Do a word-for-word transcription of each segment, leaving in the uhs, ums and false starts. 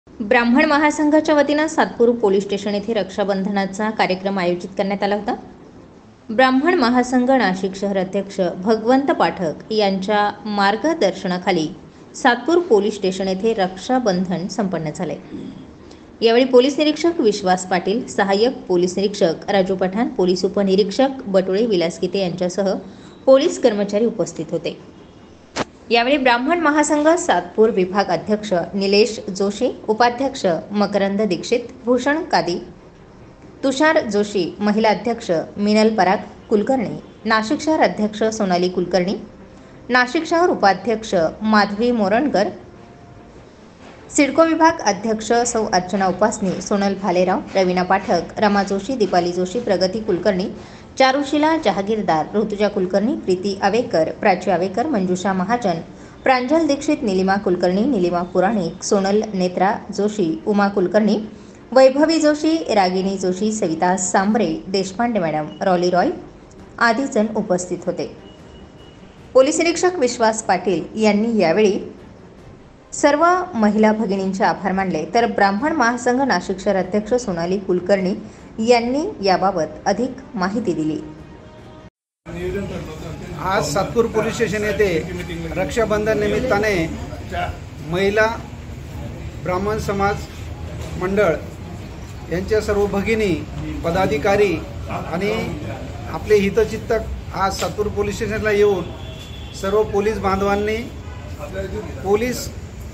ब्राह्मण महासंघाच्या वतीनं सातपूर पोलीस स्टेशन येथे रक्षाबंधनाचा कार्यक्रम आयोजित करण्यात आला होता। ब्राह्मण महासंघ नाशिक शहर अध्यक्ष भगवंत पाठक यांच्या मार्गदर्शनाखाली सातपूर पोलीस स्टेशन येथे रक्षाबंधन संपन्न झाले। यावेळी पोलीस निरीक्षक विश्वास पाटील, सहाय्यक पोलीस निरीक्षक राजू पठाण, पोलीस उपनिरीक्षक बटुळे विलास गीते यांच्यासह पोलीस कर्मचारी उपस्थित होते। यावेळी ब्राह्मण महासंघ सातपूर विभाग अध्यक्ष निलेश जोशी, उपाध्यक्ष मकरंद दीक्षित, भूषण कादी, तुषार जोशी, महिला अध्यक्ष मिनल पराग कुलकर्णी, नाशिक शहर अध्यक्ष सोनाली कुलकर्णी, नाशिक शहर उपाध्यक्ष माधवी मोरणकर, सिडको विभाग अध्यक्ष सौ अर्चना उपासनी, सोनल भालेराव, रवीना पाठक, रमा जोशी, दीपाली जोशी, प्रगती कुलकर्णी, चारुशिला जहागीरदार, ऋतुजा कुलकर्णी, प्रीती अवेकर, प्राची अवेकर, मंजुषा महाजन, प्रांजल दीक्षित, निलिमा कुलकर्णी, निलिमा पुराणिक, सोनल नेत्रा जोशी, उमा कुलकर्णी, वैभवी जोशी, रागिनी जोशी, सविता सांबरे, देशपांडे मॅडम, रॉली रॉय आदी जण उपस्थित होते। पोलीस निरीक्षक विश्वास पाटील यांनी यावेळी सर्व महिला भगिनींचे आभार मानले, तर ब्राह्मण महासंघ नाशिक शहर अध्यक्ष सोनाली कुलकर्णी यांनी याबाबत अधिक माहिती दिली। आज सातपूर पोलीस स्टेशन येथे रक्षाबंधन निमित्ताने महिला ब्राह्मण समाज मंडळ यांच्या सर्व भगिनी, पदाधिकारी आणि आपले हितचिंतक आज सातपूर पोलीस स्टेशनला येऊन सर्व पोलीस बांधवांनी पोलीस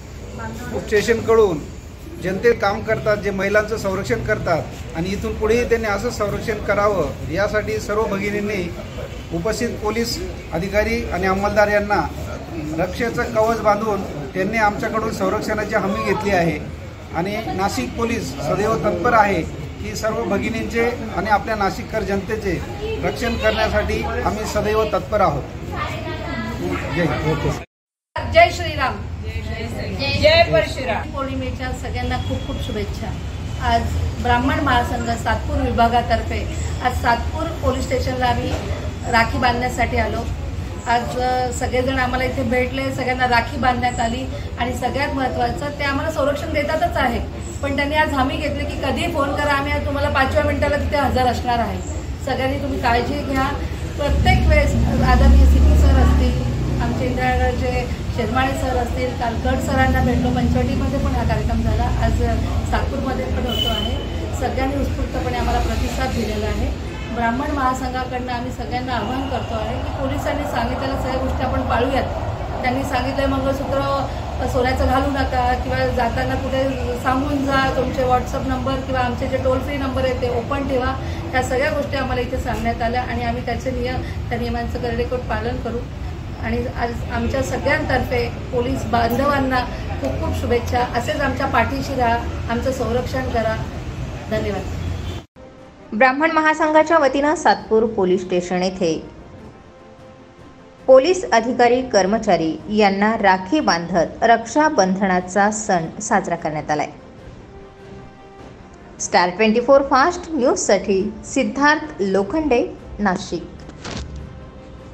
स्टेशनकडून जनते काम करतात, जे महिलांचं संरक्षण करतात आणि इथून पुढेही त्यांनी असं संरक्षण करावं यासाठी सर्व भगिनींनी उपस्थित पोलीस अधिकारी आणि अंमलदार यांना रक्षेचं कवच बांधून त्यांनी आमच्याकडून संरक्षणाची हमी घेतली आहे। आणि नाशिक पोलीस सदैव तत्पर आहे की सर्व भगिनींचे आणि आपल्या नाशिककर जनतेचे रक्षण करण्यासाठी आम्ही सदैव तत्पर आहोत। जय जय श्रीराम, जय परशुराम। पौर्णिमेच्या सगळ्यांना खूप खूप शुभेच्छा। आज ब्राह्मण महासंघ सातपूर विभागातर्फे आज सातपूर पोलीस स्टेशनला आम्ही राखी बांधण्यासाठी आलो। आज सगळेजण आम्हाला इथे भेटले, सगळ्यांना राखी बांधण्यात आली आणि सगळ्यात महत्त्वाचं ते आम्हाला संरक्षण देतातच आहे, पण त्यांनी आज हमी घेतली की कधीही फोन करा, आम्ही तुम्हाला पाचव्या मिनिटाला तिथे हजर असणार आहे। सगळ्यांनी तुम्ही काळजी घ्या। प्रत्येक वेळेस आदरणीय सिटी सर असतील, आमचे इंद्रागडचे शेरमाळे सर असतील, काल गड सरांना भेटलो, पंचवटीमध्ये पण हा कार्यक्रम झाला, आज सातपूरमध्ये पण होतो आहे। सगळ्यांनी उत्स्फूर्तपणे आम्हाला प्रतिसाद दिलेला आहे। ब्राह्मण महासंघाकडनं आम्ही सगळ्यांना आवाहन करतो आहे की पोलिसांनी सांगितलेल्या सगळ्या गोष्टी आपण पाळूयात। त्यांनी सांगितलं मंगळसूत्र सोन्याचं घालू नका किंवा जाताना कुठे सांगून जा, तुमचे व्हॉट्सअप नंबर किंवा आमचे जे टोल फ्री नंबर आहेत ते ओपन ठेवा। ह्या सगळ्या गोष्टी आम्हाला इथे सांगण्यात आल्या आणि आम्ही त्याचे नियम त्या नियमांचं कडेकोट पालन करू। आणि आज आमच्या सगळ्यांतर्फे पोलीस बांधवांना खूप खूप शुभेच्छा। असेच आमच्या पाठीशी राहा, आमचं संरक्षण करा। धन्यवाद। ब्राह्मण महासंघाच्या वतीनं सातपूर पोलीस स्टेशन येथे पोलीस अधिकारी कर्मचारी यांना राखी बांधत रक्षाबंधनाचा सण साजरा करण्यात आलाय। स्टार ट्वेंटी फोर फास्ट न्यूजसाठी सिद्धार्थ लोखंडे, नाशिक।